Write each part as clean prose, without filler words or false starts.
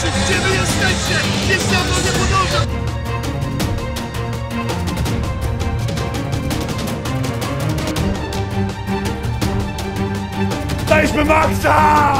Gdzie wy jesteście? Jeszcze to nie podąża! Daliśmy maksa!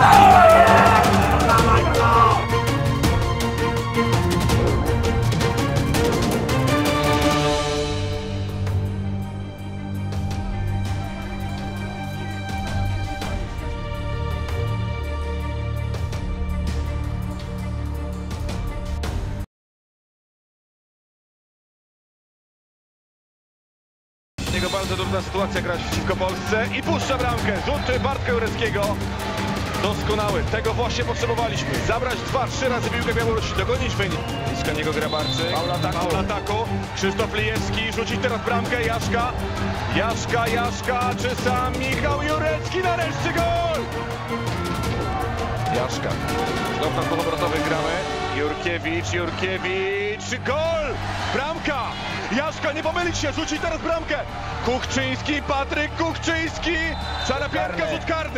Jego bardzo trudna sytuacja grać przeciwko Polsce i puszcza bramkę. Rzut Bartka Jureckiego. Doskonały. Tego właśnie potrzebowaliśmy. Zabrać 2-3 razy piłkę Białorusi. Dogonić wynik. Blisko niego Grabarczyk. Faul ataku. Krzysztof Lijewski. Rzucić teraz bramkę. Jaszka. Jaszka. Czy sam Michał Jurecki? Nareszcie gol! Jaszka. Znów na powrotowych gramy. Jurkiewicz. Gol! Bramka! Jaszka, nie pomylić się, rzuci teraz bramkę. Kuchczyński, Patryk Kuchczyński. Czara piętka, rzut karny.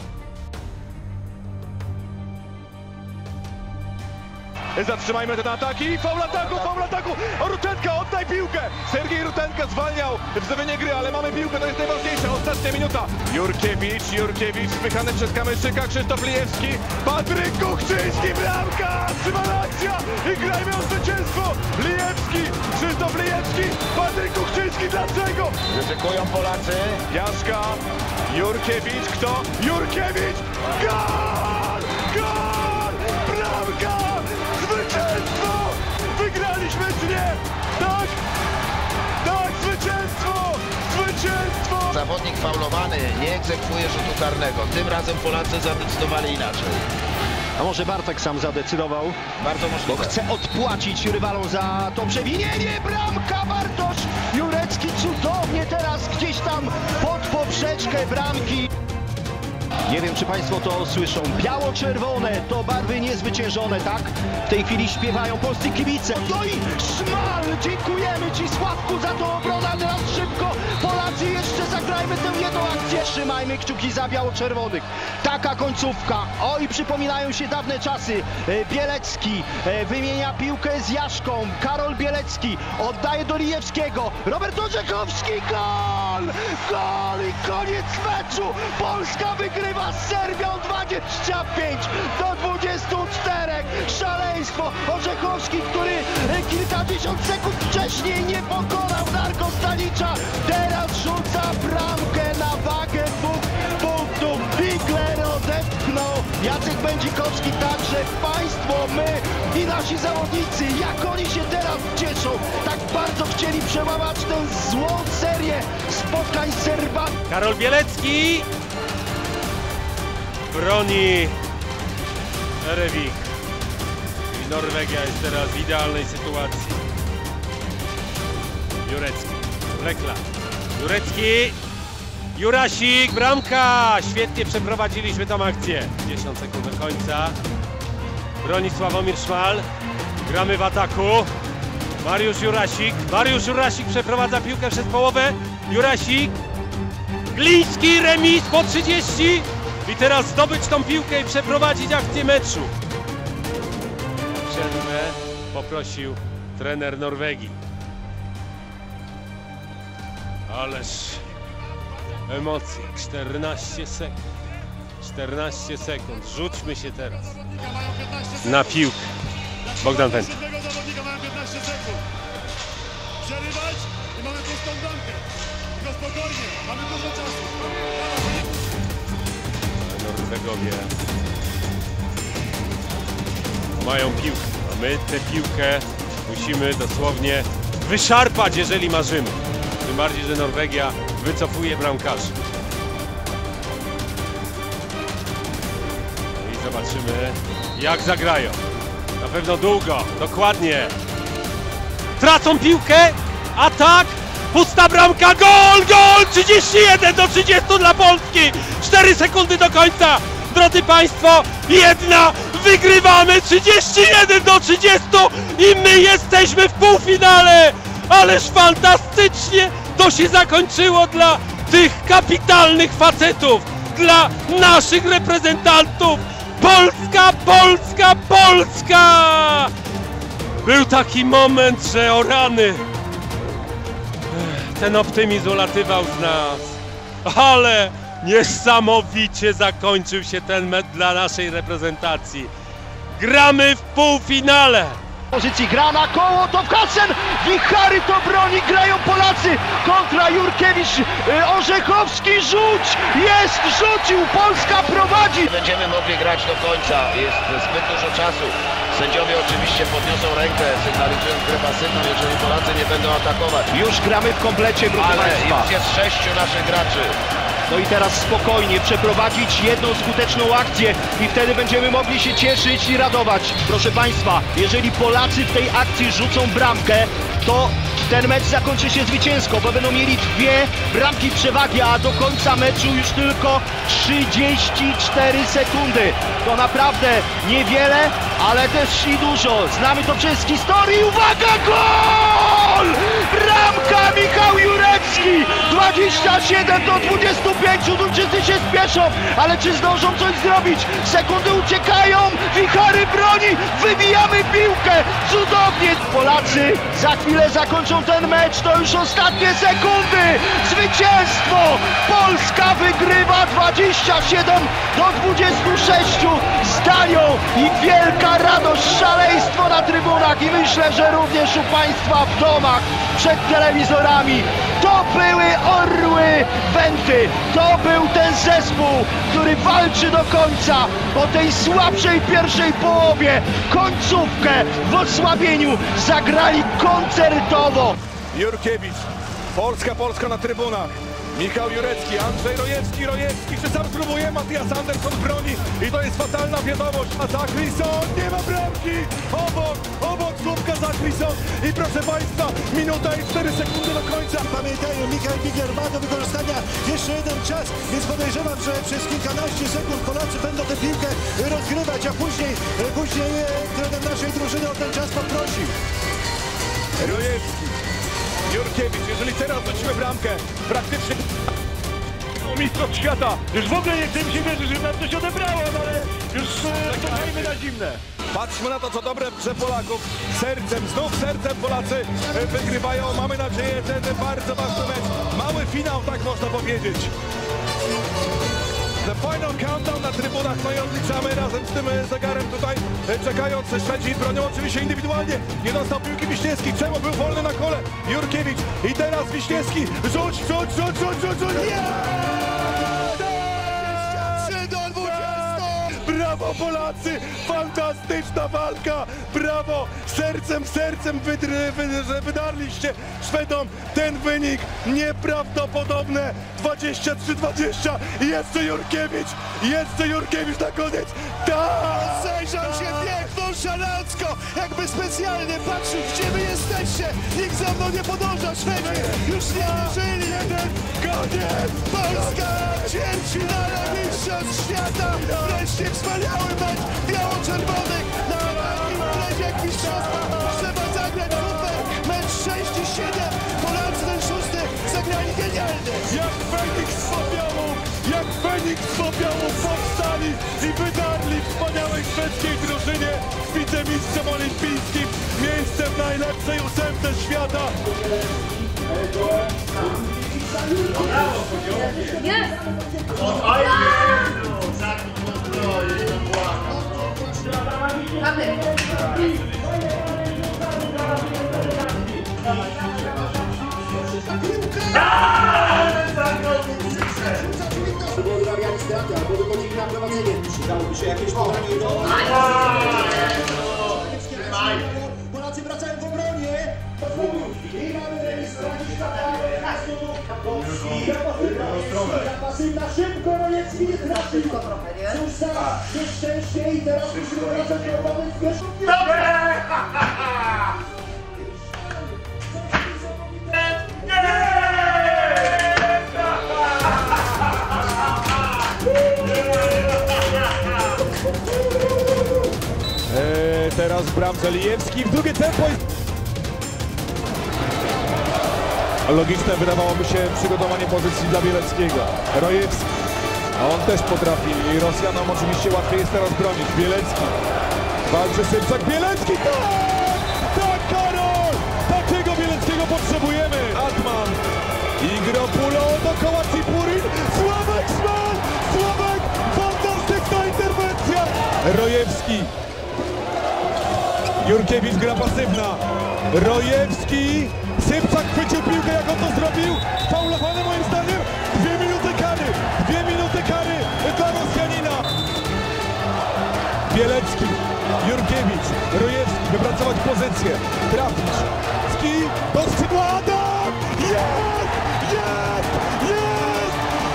Zatrzymajmy ten atak i faul ataku. O, Rutenka, oddaj piłkę. Sergiej Rutenka zwalniał wznowienie gry, ale mamy piłkę, to jest najważniejsza. Ostatnia minuta. Jurkiewicz, spychany przez Kamyszyka, Krzysztof Lijewski. Patryk Kuchczyński, bramka! Trzymana akcja i grajmy o zwycięstwo. Krzysztof Lijewski, Patryk Kuchczyński, dlaczego? Ryzykują Polacy. Jaszka, Jurkiewicz, kto? Jurkiewicz! Gol! Bramka! Zwycięstwo! Wygraliśmy czy nie? Tak, zwycięstwo! Zawodnik faulowany nie egzekwuje rzutu karnego. Tym razem Polacy zadecydowali inaczej. A może Bartek sam zadecydował? Bardzo Bo możliwe. chce odpłacić rywalom za to przewinienie. Bramka, Bartosz Jurecki cudownie teraz gdzieś tam pod poprzeczkę bramki. Nie wiem, czy Państwo to słyszą. Biało-czerwone to barwy niezwyciężone, tak? W tej chwili śpiewają polscy kibice. No i szmal! Dziękujemy Ci, Sławku, za tą obronę. Teraz szybko Polacy jeszcze zagrajmy tę jedną akcję. Trzymajmy kciuki za biało-czerwonych. Taka końcówka. Oj, przypominają się dawne czasy. Bielecki wymienia piłkę z Jaszką. Karol Bielecki oddaje do Lijewskiego. Robert Orzechowski. Gol! I koniec meczu. Polska wygrywa z Serbią 25-24. Szaleństwo. Orzechowski, który kilkadziesiąt sekund wcześniej nie pokonał Darko Stanicza. Teraz rzuca bramkę na wagę 2 punktów. Bigler odepchnął. Jacek Będzikowski także. Państwo, my i nasi zawodnicy, jak oni się teraz cieszą. Tak bardzo chcieli przełamać tę złą serię spotkań z Serbami. Karol Bielecki broni Erevik. I Norwegia jest teraz w idealnej sytuacji. Jurecki, Rekla, Jurecki, Jurasik, bramka! Świetnie przeprowadziliśmy tą akcję. 10 sekund do końca. Broni Sławomir Szmal. Gramy w ataku. Mariusz Jurasik przeprowadza piłkę przez połowę. Jurasik. Gliński, remis po 30. I teraz zdobyć tą piłkę i przeprowadzić akcję meczu. Przerwę poprosił trener Norwegii. Ależ emocje. 14 sekund. 14 sekund. Rzućmy się teraz na piłkę. Bogdan Wenta. Mamy 15 sekund. Przerywać i mamy pustą bramkę. Tylko spokojnie, mamy dużo czasu. Norwegowie mają piłkę, a my tę piłkę musimy dosłownie wyszarpać, jeżeli marzymy. Tym bardziej, że Norwegia wycofuje bramkarzy. No i zobaczymy, jak zagrają. Na pewno długo, dokładnie. Tracą piłkę, atak, pusta bramka, gol! 31-30 dla Polski! 4 sekundy do końca! Drodzy Państwo, wygrywamy 31-30 i my jesteśmy w półfinale! Ależ fantastycznie to się zakończyło dla tych kapitalnych facetów, dla naszych reprezentantów, Polska, Polska, Polska! Był taki moment, że o rany, ten optymizm ulatywał z nas, ale niesamowicie zakończył się ten mecz dla naszej reprezentacji. Gramy w półfinale! Pozycji gra na koło, to Kassen, Wichary to broni, grają Polacy kontra Jurkiewicz, Orzechowski, rzuć, jest, rzucił, Polska prowadzi. Będziemy mogli grać do końca, jest zbyt dużo czasu. Sędziowie oczywiście podniosą rękę, sygnalizując grę pasywną, jeżeli Polacy nie będą atakować. Już gramy w komplecie, proszę Ale Państwa. już jest 6 naszych graczy. No i teraz spokojnie przeprowadzić jedną skuteczną akcję i wtedy będziemy mogli się cieszyć i radować. Proszę Państwa, jeżeli Polacy w tej akcji rzucą bramkę, to ten mecz zakończy się zwycięsko, bo będą mieli 2 bramki przewagi, a do końca meczu już tylko 34 sekundy. To naprawdę niewiele, ale też i dużo. Znamy to przez historię. Uwaga, gol! Bramka Michał Jurecki! 27 do 25, Duńczycy się spieszą, ale czy zdążą coś zrobić? Sekundy uciekają, Wichary broni, wybijamy piłkę, cudownie! Polacy za chwilę zakończą ten mecz, to już ostatnie sekundy! Zwycięstwo! Polska wygrywa 27 do 26 z Danią i wielka radość, szaleństwo na trybunach i myślę, że również u Państwa w domach, przed telewizorami. To były Orły Wenty, to był ten zespół, który walczy do końca po tej słabszej pierwszej połowie. Końcówkę w osłabieniu zagrali koncertowo. Jurkiewicz, Polska na trybunach. Michał Jurecki, Andrzej Rojewski, czy sam spróbuje? Mattias Andersson broni i to jest fatalna wiadomość. A Zachrisson, nie ma bramki! Obok słupka Zachrisson i proszę Państwa, minuta i 4 sekundy do końca. Pamiętają, Michał Bigler ma do wykorzystania jeszcze jeden czas, więc podejrzewam, że przez kilkanaście sekund Polacy będą tę piłkę rozgrywać, a później trener naszej drużyny o ten czas poprosi. Rojewski, Jurkiewicz, jeżeli teraz rzucimy bramkę, praktycznie mistrzostw świata. Już w ogóle nie chcę mi się wierzyć, że nam coś odebrało, ale już czekajmy na zimne. Patrzmy na to, co dobre że Polaków. Znów sercem Polacy wygrywają. Mamy nadzieję, ten bardzo ważny mecz. Mały finał, tak można powiedzieć. The final countdown na trybunach, no i odliczamy razem z tym zegarem tutaj, czekając. Szwedzi bronią oczywiście indywidualnie. Nie dostał piłki Wiśniewski, czemu był wolny na kole? Jurkiewicz i teraz Wiśniewski. Rzuć! Brawo Polacy! Fantastyczna walka! Brawo! Sercem że wydarliście Szwedom ten wynik nieprawdopodobne! 23-20 i jeszcze Jurkiewicz na koniec! Tak! Zajrzał się piękną szalacko, jakby specjalnie patrzył, gdzie wy jesteście. Nikt za mną nie podąża, Szwedzi już nie wierzyli. Koniec! Polska w ćwierćfinale mistrzostw świata. Wreszcie wspaniały mecz biało-czerwonych na takim plezie jak mistrzostwa. Trzeba zagrać super. Mecz 6 i 7. Polacy ten 6 zagrali genialnie. Jak Feniks z popiołu powstali i wydarli wspaniałej szwedzkiej drużynie z wicemistrzem olimpijskim miejsce w najlepszej 8 świata. Albo odrabiali straty, albo wychodzili na prowadzenie. Przydałoby się jakieś podanie do... Polacy wracają w obronie. I mamy remis pasywna, szybko Rojewski trafił. Cóż za nieszczęście i teraz musimy wracać do obrony. Teraz w bramce Lijewski, w drugie tempo jest... Logiczne wydawałoby się przygotowanie pozycji dla Bieleckiego. Rojewski. A on też potrafi i Rosjanom oczywiście łatwiej jest teraz bronić. Bielecki. Walczy Sypczak. Bielecki! Tak! Tak, Karol! Takiego Bieleckiego potrzebujemy! Atman. Igropulo dookoła Cipurin. Sławek Szmal! Sławek! Fantastyczna interwencja! Rojewski. Jurkiewicz, gra pasywna. Rojewski. Sypczak chwycił piłkę, jak on to zrobił. Faulowany moim zdaniem. 2 minuty kary. 2 minuty kary dla Rosjanina. Bielecki. Jurkiewicz. Rojewski. Wypracować pozycję. Trafić. Ski. Do skrzydła. Adam! Jest! Jest! Jest!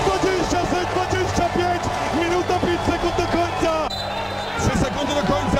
25. Minuta 5 sekund do końca. 3 sekundy do końca.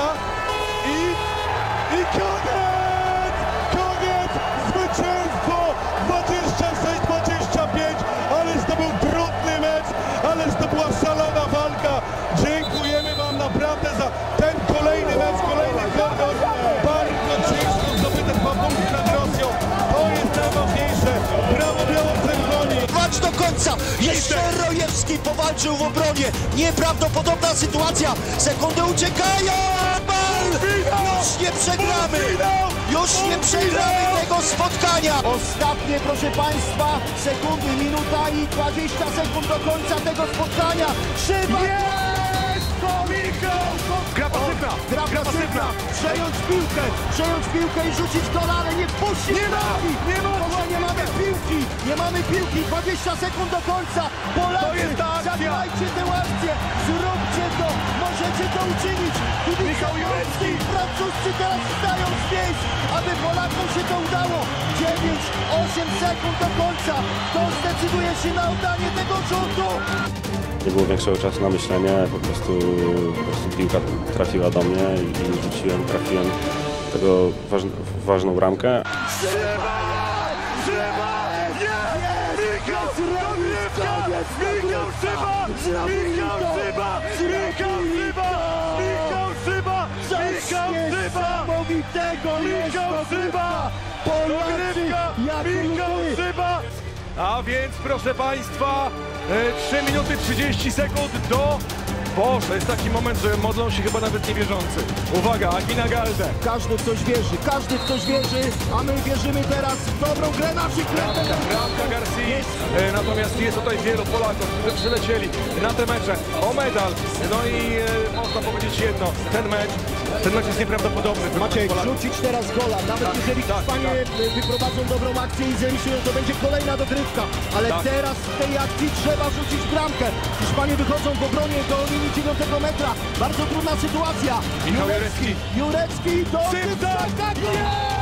I koniec! Koniec! Zwycięstwo! 26-25, ależ to był trudny mecz, ależ to była szalona walka. Dziękujemy wam naprawdę za ten kolejny mecz, kolejny kordon. Bardzo ciężko zdobyte 2 punkty nad Rosją. To jest najważniejsze. Brawo biało-czerwoni. Walcz do końca! Jeszcze Rojewski powalczył w obronie. Nieprawdopodobna sytuacja. Sekundy uciekają. Już nie przegramy. Już nie przegramy tego spotkania. Ostatnie, proszę Państwa, sekundy, minuta i 20 sekund do końca tego spotkania. Szyba! Gra pasywna! Gra pasywna! Przejąć piłkę i rzucić gola, ale nie wpuścić! Nie mamy piłki! Nie mamy piłki! 20 sekund do końca! Polacy, zagrajcie tę akcję! Zróbcie to! Możecie to uczynić! Michał Jureczki! Francuscy teraz wstają z miejsc, aby Polakom się to udało! 9-8 sekund do końca! Kto zdecyduje się na oddanie tego rzutu? Nie było większego czasu na myślenie, po prostu piłka trafiła do mnie i rzuciłem, trafiłem tego ważną ramkę. A więc proszę Państwa, 3 minuty 30 sekund do... Boże, jest taki moment, że modlą się chyba nawet niewierzący. Uwaga, Agina Galde. Każdy w coś wierzy, a my wierzymy teraz w dobrą grę naszych Bramka Garcia. Natomiast jest tutaj wielu Polaków, którzy przylecieli na te mecze o medal. No i można powiedzieć jedno, ten mecz jest nieprawdopodobny. Maciej, rzucić teraz gola, nawet jeżeli Hiszpanie wyprowadzą dobrą akcję i zrealizują, to będzie kolejna dogrywka. Ale teraz w tej akcji trzeba rzucić bramkę. Hiszpanie wychodzą w obronie do linii 9 metra. Bardzo trudna sytuacja. Michał Jurecki do Sypczak. Tak jest!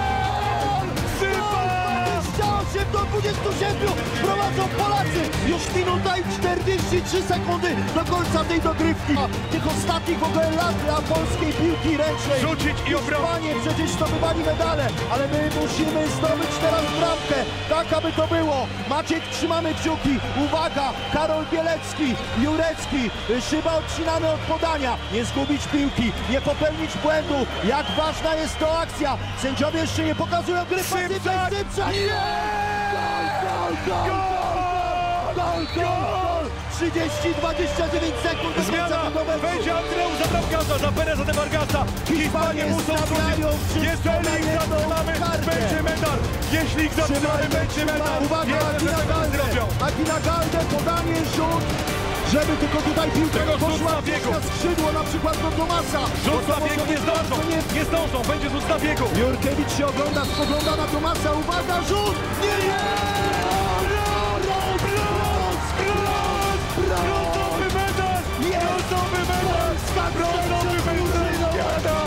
28 do 27 prowadzą Polacy. Już minuta i 43 sekundy do końca tej dogrywki. Tych ostatnich w ogóle lat dla polskiej piłki ręcznej. Rzucić i obronić. Hiszpanie przecież zdobywali medale, ale my musimy zdobyć teraz bramkę. Tak, aby to było. Maciek, trzymamy kciuki. Uwaga, Karol Bielecki, Jurecki. Szyba odcinamy od podania. Nie zgubić piłki, nie popełnić błędu. Jak ważna jest to akcja. Sędziowie jeszcze nie pokazują gry pasywnej. Sypczak! Gol! 30-29 sekund do Zmiana! Wejdzie Andreu za bramkarza, za Pereza de Vargasa. Hiszpanie muszą wrócić. Jeżeli ich zatrzymamy, będzie medal. Jeśli ich zatrzymamy, będzie medal. Uwaga, Agina Galde, podanie, rzut. Żeby tylko tutaj piłka poszła na skrzydło, na przykład do Tomasa. Rzut na biegu nie zdążą, będzie rzut na biegu. Jurkiewicz się spogląda na Tomasa, uwaga, rzut! Nie! Brązowy medal! Brązowy medal! Brązowy medal!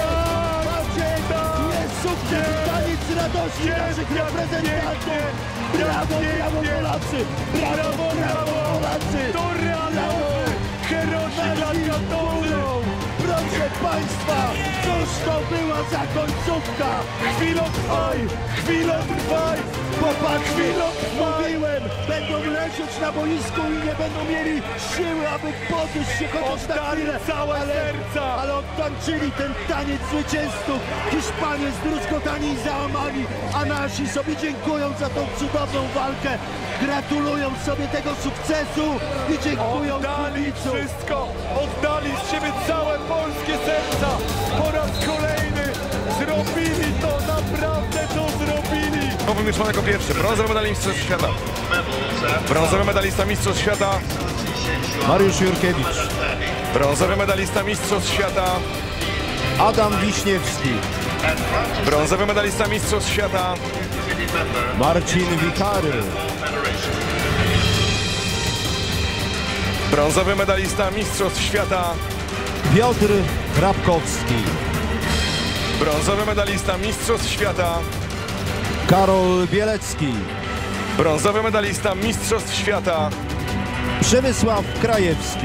Jest sukces, taniec radości naszych reprezentantów! Brawo, brawo Polacy! Brawo Polacy! To realowy! Herosi dla Katowy! Proszę Państwa, cóż to była za końcówka! Chwilą trwaj! Chłopaki, mówiłem, będą leżeć na boisku i nie będą mieli siły, aby podnieść się chociaż na chwilę. Całe serca! Ale odtańczyli ten taniec zwycięzców. Hiszpanie zdruzgotani i załamani, a nasi sobie dziękują za tą cudowną walkę. Gratulują sobie tego sukcesu i dziękują kibicom. Wszystko, oddali z siebie całe polskie serca. Po raz kolejny zrobili to, naprawdę to zrobili. Sławomir Mirszmal jako pierwszy, brązowy medalista Mistrzostw Świata. Brązowy medalista Mistrzostw Świata. Mariusz Jurkiewicz. Brązowy medalista Mistrzostw Świata. Adam Wiśniewski. Brązowy medalista Mistrzostw Świata. Marcin Wikary. Brązowy medalista Mistrzostw Świata. Piotr Hrabkowski. Brązowy medalista Mistrzostw Świata. Karol Bielecki. Brązowy medalista Mistrzostw Świata. Przemysław Krajewski.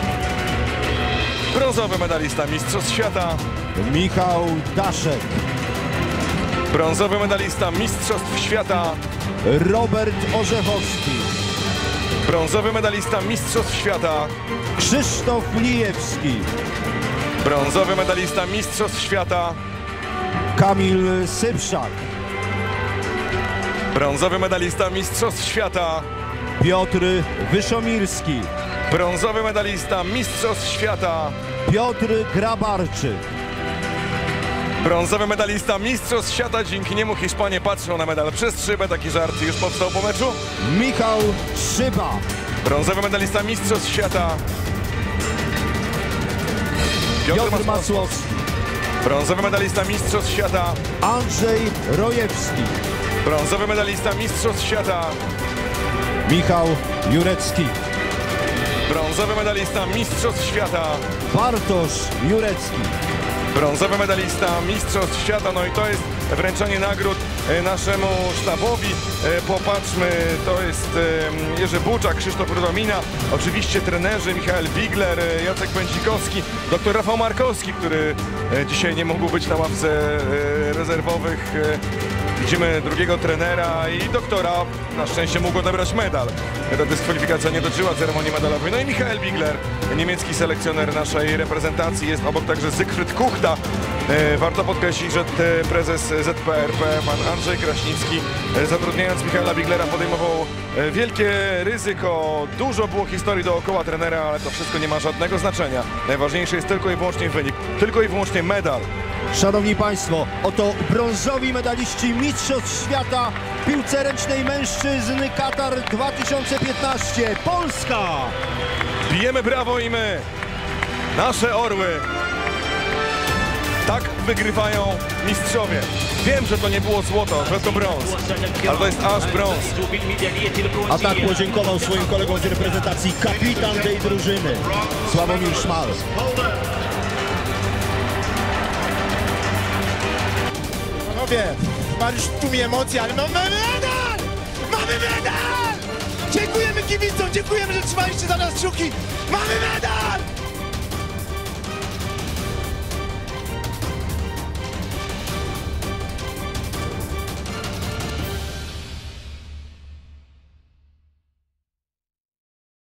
Brązowy medalista Mistrzostw Świata. Michał Daszek. Brązowy medalista Mistrzostw Świata. Robert Orzechowski. Brązowy medalista Mistrzostw Świata. Krzysztof Lijewski. Brązowy medalista Mistrzostw Świata. Kamil Sypszak. Brązowy medalista Mistrzostw Świata. Piotr Wyszomirski. Brązowy medalista Mistrzostw Świata. Piotr Grabarczyk. Brązowy medalista Mistrzostw Świata. Dzięki niemu Hiszpanie patrzą na medal przez szybę. Taki żart już powstał po meczu. Michał Szyba. Brązowy medalista Mistrzostw Świata. Piotr Masłowski. Brązowy medalista Mistrzostw Świata. Andrzej Rojewski. Brązowy medalista Mistrzostw Świata. Michał Jurecki. Brązowy medalista Mistrzostw Świata. Bartosz Jurecki. Brązowy medalista Mistrzostw Świata. No i to jest wręczenie nagród naszemu sztabowi. Popatrzmy, to jest Jerzy Buczak, Krzysztof Rudomina, oczywiście trenerzy Michał Bigler, Jacek Pędzikowski, dr Rafał Markowski, który dzisiaj nie mógł być na ławce rezerwowych. Widzimy drugiego trenera i doktora, na szczęście mógł odebrać medal. Ta dyskwalifikacja nie dotyczyła ceremonii medalowej. No i Michał Bigler, niemiecki selekcjoner naszej reprezentacji. Jest obok także Zygfryd Kuchta. Warto podkreślić, że prezes ZPRP, pan Andrzej Kraśnicki, zatrudniając Michała Biglera, podejmował wielkie ryzyko. Dużo było historii dookoła trenera, ale to wszystko nie ma żadnego znaczenia. Najważniejszy jest tylko i wyłącznie wynik, tylko i wyłącznie medal. Szanowni Państwo, oto brązowi medaliści Mistrzostw Świata w piłce ręcznej mężczyzn Katar 2015. Polska! Bijemy brawo i my, nasze orły. Tak wygrywają mistrzowie. Wiem, że to nie było złoto, że to brąz, ale to jest aż brąz. A tak podziękował swoim kolegom z reprezentacji kapitan tej drużyny, Sławomir Szmal. Panowie, Mariusz tłumi emocje, ale mamy medal! Mamy medal! Dziękujemy kibicom, dziękujemy, że trzymaliście za nas kciuki. Mamy medal!